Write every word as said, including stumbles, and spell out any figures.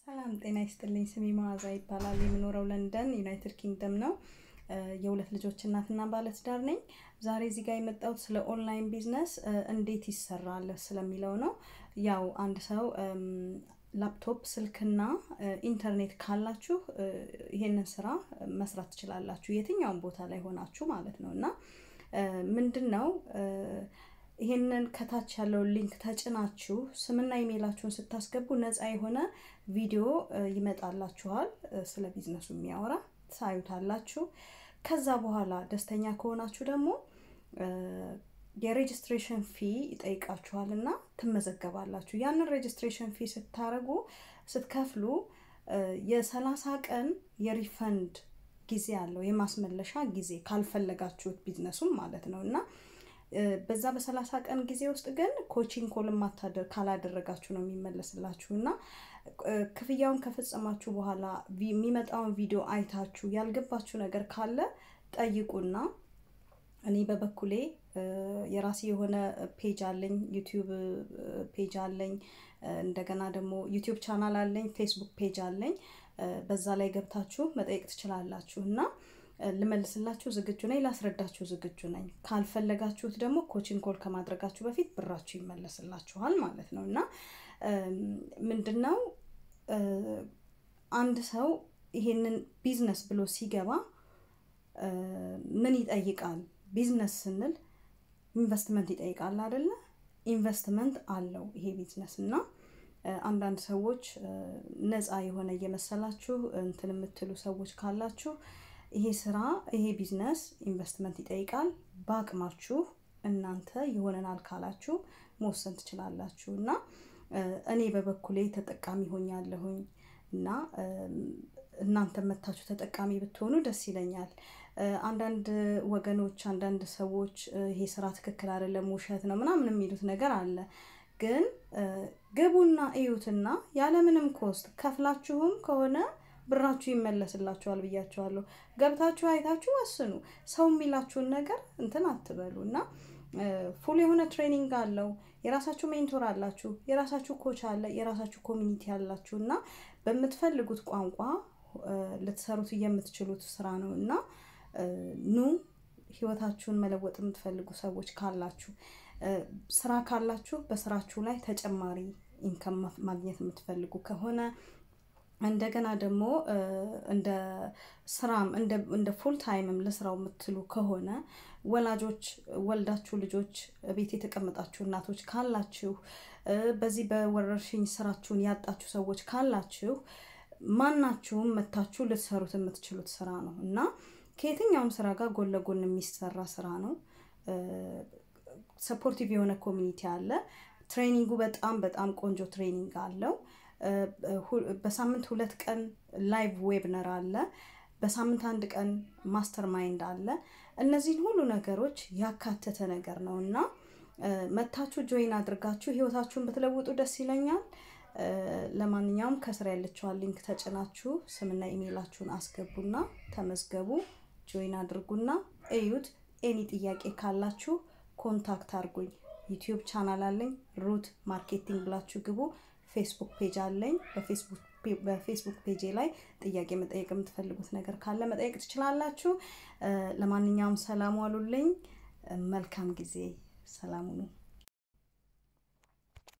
ሰላም ጤና ይስጥልኝ ስሜ ማዛ ይባላል የምኖረው ለንደን ዩናይትድ ኪንግደም ነው የሁለት ልጆች እናትና ባለትዳር ነኝ ዛሬ እዚህ ጋር የመጣሁት ስለ ኦንላይን ቢዝነስ እንዴት ይሰራል ስለሚለው ነው ያው አንድ ሰው ላፕቶፕ ስልክና ኢንተርኔት ካላችሁ ይሄንን ስራ መስራት ትችላላችሁ የትኛውም ቦታ ላይ ሆናችሁ ማለት ነውና ምንድነው ይሄንን ከታች ያለው ሊንክ ተጭናችሁ ስምና ኢሜላችሁን ስታስገቡ ነፃ የሆነ ቪዲዮ ይመጣላችኋል ስለ ቢዝነሱ የሚያወራ ታዩታላችሁ ከዛ በኋላ ደስተኛ ከሆናችሁ ደግሞ የሬጅስትሬሽን ፊ ይጠይቃችኋልና ትመዘገባላችሁ ያንን ሬጅስትሬሽን ፊ ስታረጉ ስትከፍሉ የ30 ቀን የሪፈንድ ጊዜ አለው የማስመለሻ ጊዜ ካልፈለጋችሁት ቢዝነሱም ማለት ነውና በዛ በ30 ቀን ጊዜ ውስጥ ግን ኮቺንግ ኮል ማታደር ካላደረጋችሁ ነው የሚመለስላችሁና ክፍያውን ከፈጸማችሁ በኋላ የሚመጣውን ቪዲዮ አይታችሁ ያልገባችሁ ነገር ካለ ጠይቁና እኔ በበኩሌ የራሴ የሆነ ፔጅ አለኝ ዩቲዩብ ፔጅ አለኝ እንደገና ደግሞ ዩቲዩብ ቻናል አለኝ ፌስቡክ ፔጅ አለኝ በዛ ላይ ገብታችሁ መጠየቅ ትችላላችሁና ለመልስላችሁ ዝግጁ ነኝ ላስረዳችሁ ዝግጁ ነኝ ካልፈለጋችሁት ደግሞ ኮቺንግ ኮል ከማድረጋችሁ በፊት ብራችሁ ይመለስላችኋል ማለት ነውና ምንድነው አንድ ሰው ይሄንን ቢዝነስ ብሎ ሲገባ ምን ይጠይቃል ቢዝነስ ስንል ኢንቨስትመንት ይጠይቃል አይደለ ኢንቨስትመንት አለው ይሄ ቢዝነስና አንዳንድ ሰዎች ነፃ የሆነ እየመሰላችሁ እንትን የምትሉ ሰዎች ካላችሁ ይሄ ስራ ይሄ ቢዝነስ ኢንቨስትመንት ይጠይቃል ባቅማችሁ እናንተ ይሆነናል ካላችሁ መወሰን ትችላላችሁና እኔ በበኩሌ ተጠቃሚ ሆኛለሁኝ እና እናንተ መታችሁ ተጠቃሚ ብትሆኑ ደስ ይለኛል አንዳንድ ወገኖች አንዳንድ ሰዎች ይሄ ስራ ትክክል አይደለም ውሸት ነው ምናምን የሚሉት ነገር አለ ግን ገቡና እዩትና ያለ ምንም ኮስት ከፍላችሁም ከሆነ ብራችሁ ይመለስላችኋል ብያችኋለሁ ገብታችሁ አይታችሁ ወስኑ ሰው የሚላችሁን ነገር እንትን አትበሉና ፉል የሆነ ትሬኒንግ አለው የራሳችሁ ሜንቶር አላችሁ የራሳችሁ ኮች አለ የራሳችሁ ኮሚኒቲ አላችሁና በመትፈልጉት ቋንቋ ለተሰሩት የምትችሉት ስራ ነውና ኑ ህይወታችሁን መለወጥ የምትፈልጉ ሰዎች ካላችሁ ስራ ካላችሁ በስራችሁ ላይ ተጨማሪ ኢንካም ማግኘት የምትፈልጉ ከሆነ እንደገና ደግሞ እንደ ስራም እንደ እንደ ፉል ታይምም ለስራው የምትሉ ከሆነ ወላጆች ወልዳችሁ ልጆች ቤት የተቀመጣችሁ እናቶች ካላችሁ በዚህ በወረርሽኝ ስራችሁን ያጣችሁ ሰዎች ካላችሁ ማናችሁም መታችሁ ልትሰሩት የምትችሉት ስራ ነው እና ከየትኛውም ስራ ጋር ጎን ለጎን የሚሰራ ስራ ነው ሰፖርቲቭ የሆነ ኮሚኒቲ አለ ትሬኒንጉ በጣም በጣም ቆንጆ ትሬኒንግ አለው በሳምንት ሁለት ቀን ላይቭ ዌቢናር አለ በሳምንት አንድ ቀን ማስተርማይንድ አለ እነዚህ ሁሉ ነገሮች ያካተተ ነገር ነውና መታችሁ ጆይን አድርጋችሁ ህይወታችሁን በተለውጡ ደስ ይለኛል ለማንኛውም ከስራ ያለችው ሊንክ ተጭናችሁ ስምና ኢሜላችሁን አስገቡና ተመዝገቡ ጆይን አድርጉና እዩት ኤኒ ጥያቄ ካላችሁ ኮንታክት አድርጉኝ ዩቲዩብ ቻናል አለኝ ሩት ማርኬቲንግ ብላችሁ ግቡ ፌስቡክ ፔጅ አለኝ በፌስቡክ በፌስቡክ ፔጅ ላይ ጥያቄ መጠየቅ የምትፈልጉት ነገር ካለ መጠየቅ ትችላላችሁ ለማንኛውም ሰላም ዋሉልኝ መልካም ጊዜ ሰላም ሁኑ